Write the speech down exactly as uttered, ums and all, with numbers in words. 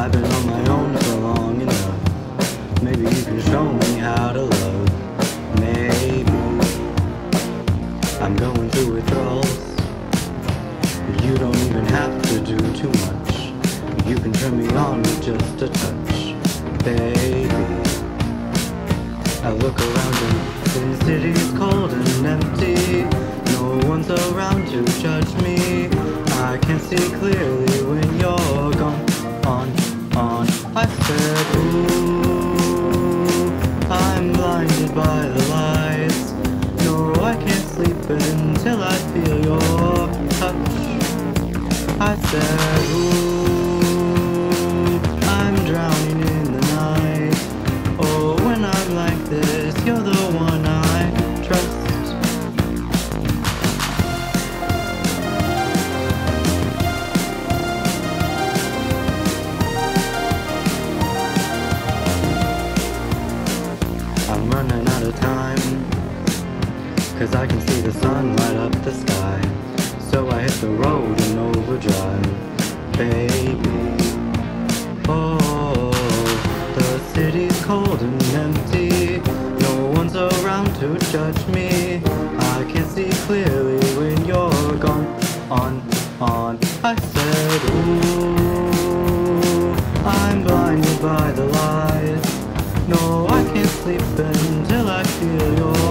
I've been on my own for long enough. Maybe you can show me how to love. Maybe I'm going through withdrawals. You don't even have to do too much. You can turn me on with just a touch, baby. I look around and the city's cold and empty. No one's around to judge me. I can see clearly when you're gone. On, on, I said, ooh, I'm blinded by the lights. No, I can't sleep until I feel your touch. I said, ooh, I'm drowning in the night. Oh, when I'm like this, you're the one I trust. I'm running out of time, 'cause I can see the sun light up the sky. So I hit the road in overdrive, baby. Oh, the city's cold and empty. No one's around to judge me. I can see clearly when you're gone. On, on, I said, ooh, I'm blinded by the lights. No, I can't sleep until I feel your